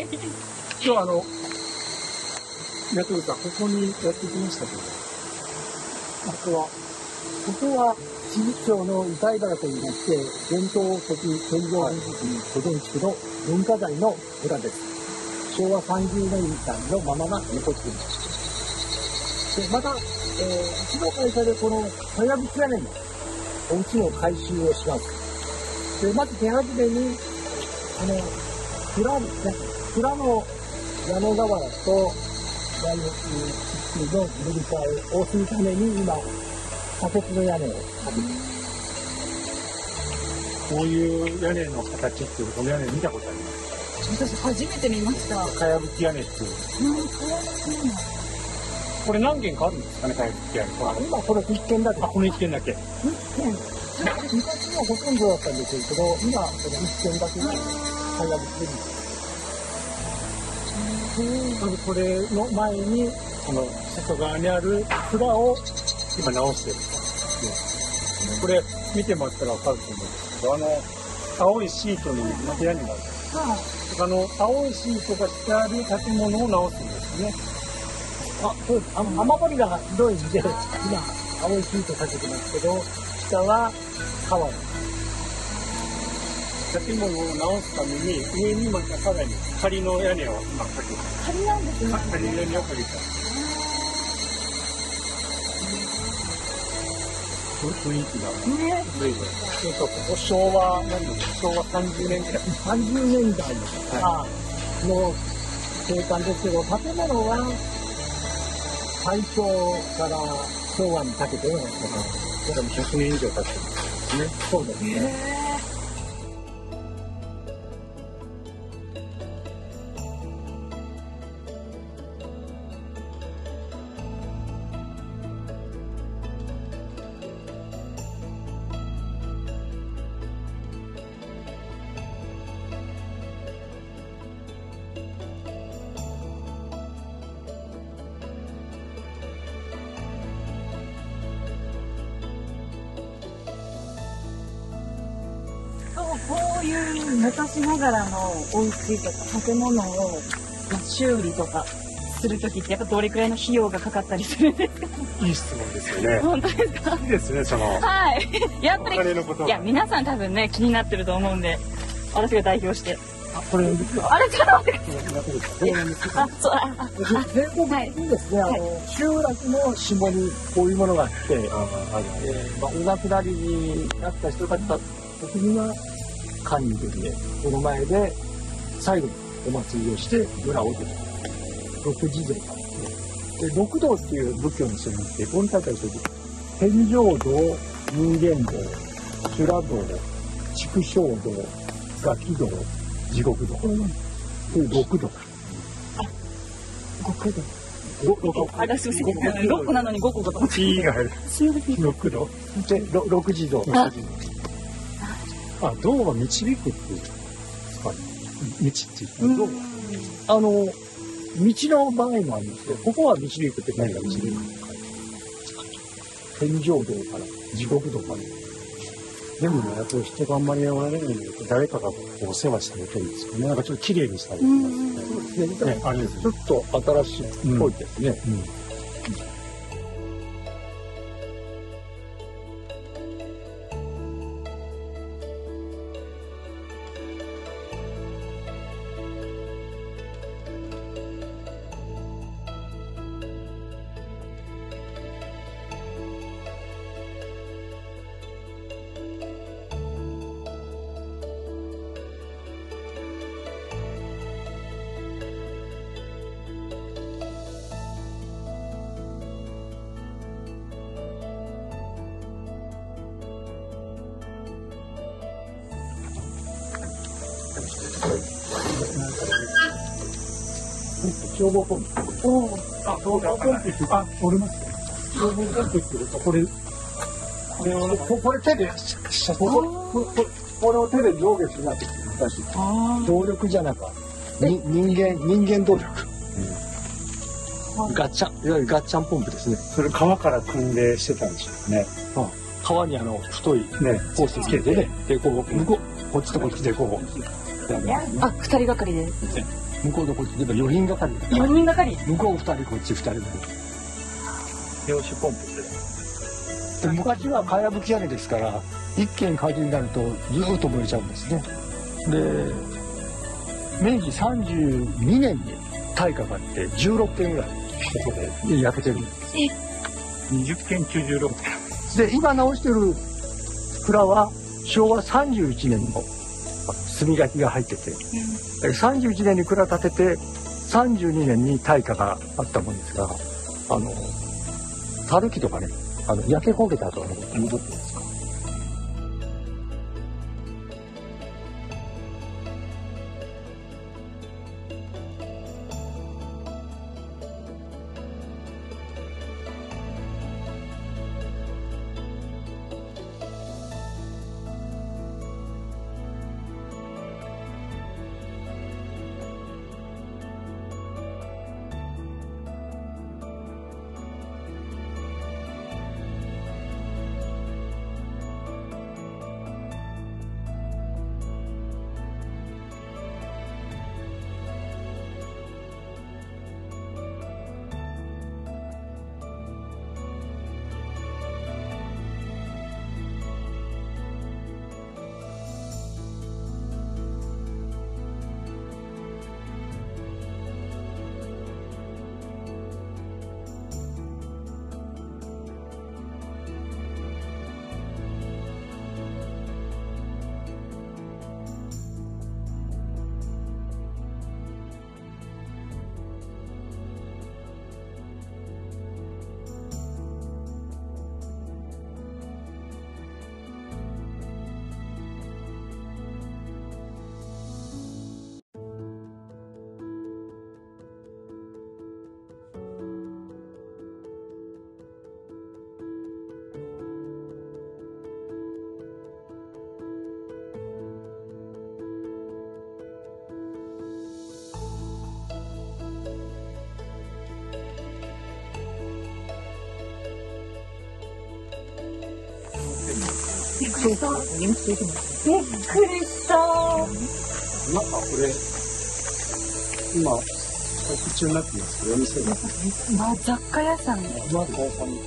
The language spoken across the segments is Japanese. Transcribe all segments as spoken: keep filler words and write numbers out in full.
日はあの、やってるか、ここにやってきましたけど、あとは、ここは、地域町の歌い原といいまして、伝統的建造物保存地区の文化財の村です。しょうわさんじゅうねんだいのままが残っています。で、また、えー、一度会社でこの、かやぶき屋根のお家の改修をします。で、まず手始めに、あの、蔵ですね。蔵の屋根瓦と、大学の塗り替えをするために、今、仮設の屋根をかけています。こういう屋根の形っていう、この屋根見たことあります？ 私初めて見ました。 かやぶき屋根っていう。 うん、かやぶき屋根。 これ何軒かあるんですかね、かやぶき屋根。今これ一軒だけ。あ、この一軒だけ。一軒。昔はほとんどだったんですけど、今この一軒だけがかやぶきで見てます。これの前に、この外側にある蔵を今直してる。これ見てもらったらわかると思うんですけど、あの、青いシートにまた屋根がある。あの、青いシートがしてある建物を直すんですね。あ、そうです。あの、雨漏りがひどいんで、今、青いシートかけてますけど、下は川です。建物を直すために、上にまたさらに仮の屋根を今かけて。 仮なんですね。 仮の屋根をかけた。雰囲気が。ね。そうそう、ここ昭和、何だろう、昭和さんじゅうねんくらい。さんじゅうねんだいの景観ですけど、建物は大正から昭和にかけての、だからひゃくねん以上経ってるんですね。そうですね。 こういう昔ながらのお家とか建物を修理とかするときってやっぱどれくらいの費用がかかったりするんですか？ いい質問ですよね。 本当ですか？ いいですね、その。 はい。やっぱり、 お金のこといや、皆さん多分ね、気になってると思うんで、私が代表して。 あ、これですか？ あれ、ちょっと待ってください。あ、そう、あ、あ、 全国的にですね、あの、集落の下にこういうものがあって、あの、えー、まあ、お亡くなりになった人が来た時には、管理できて、この前で最後にお祭りをして村を出てきた。六地蔵がですね。で、六道っていう仏教の人にって、この大会する天上道、人間道、修羅道、畜生道、ガキ道、地獄道。これね、これ六道。 あ、極道。 六道。 あ、すみません。六個なのに五個かと思って。 いいが入る。六道。で、六地蔵。あ、道は導くっていう。はい。道っていう。道は。あの、道の場合もありますけど、ここは導くって何が導くって書いてある。天上道から地獄道まで。でもね、こう人があんまりやられるんで、誰かがこうお世話してるんですよね。なんかちょっと綺麗にされてますね。そうですね。ね、あれです。ちょっと新しいっぽいですね。うんうん。消防ポンプ。おあ、消防ポンプって、あ、折れますね。消防ポンプって言うと、これ、これを、これ手で、これ、これを手で上下しなきゃ難しい。動力じゃなくて、人間、人間動力。ガッチャン、いわゆるガッチャンポンプですね。それ川から汲んでしてたんでしょうね。川にあの、太いね、ホースつけてね、で、こう、向こう、こっちとこっちでこう。 あ、二人がかりで。 向こうとこっちでよにんがかりだから。 よにんがかり。 向こうふたり、こっちふたりで。 拍子ポンプで昔はかやぶき屋根ですから、一軒火事になるとずっと燃えちゃうんですね。で、明治さんじゅうにねんに大火があってじゅうろっけんぐらいここで焼けてるんです。 にじゅっけん中じゅうろっけん。 で、今直してる蔵はしょうわさんじゅういちねんの炭焼きが入ってて、うん、さんじゅういちねんに蔵建ててさんじゅうにねんに大火があったもんですが、あの樽木とかね、あの焼け焦げた後が戻ってますか。 びっくりした。びっくりした。 なんかこれ、今、特注になってますけど、お店が。 まあ、雑貨屋さん。 雑貨屋さん。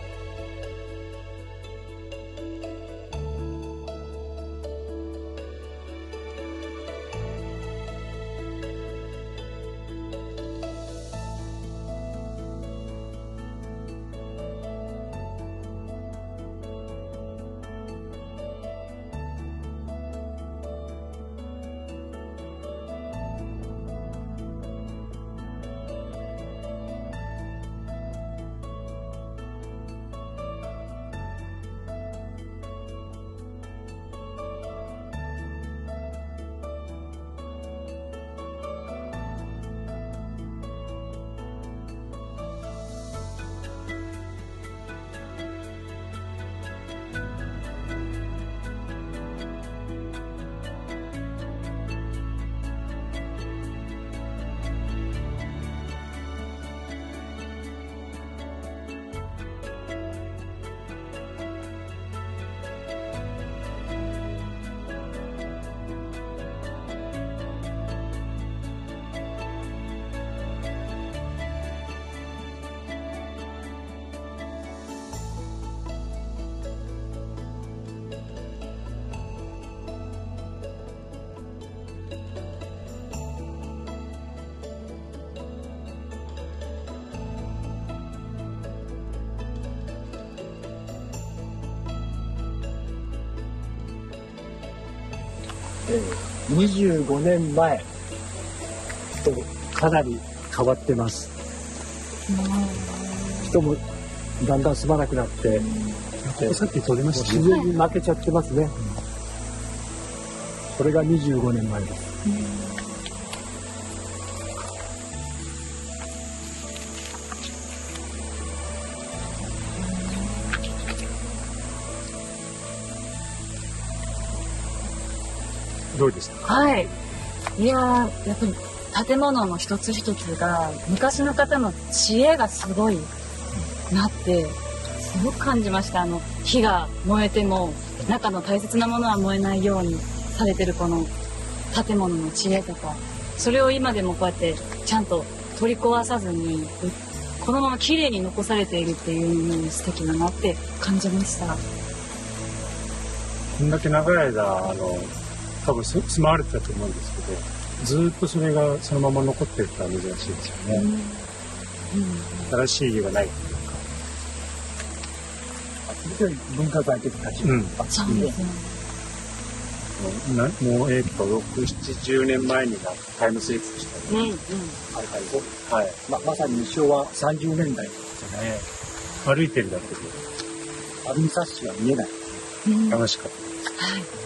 にじゅうごねんまえとかなり変わってます。人もだんだん住まなくなって、 ここさっき取れましたね。 自然に負けちゃってますね。これがにじゅうごねんまえです。どうでしたか？ はい。いやー、やっぱり建物の一つ一つが昔の方の知恵がすごいなってすごく感じました。あの火が燃えても中の大切なものは燃えないようにされてるこの建物の知恵とかそれを今でもこうやってちゃんと取り壊さずにこのまま綺麗に残されているっていうのに素敵だなって感じました。 こんだけ長い間あの多分住まわれてたと思うんですけど、ずっとそれがそのまま残ってるってのは珍しいですよね。うんうん、新しい家がないっていうか。 非常に文化財的価値があって、 そうですね。 もうえっとろく、ななじゅうねんまえになタイムスリップしたね。うんうん。 はいはい。ままさに昭和さんじゅうねんだいですよね。 歩いてるだけでアルミサッシは見えない。 楽しかった。 はい。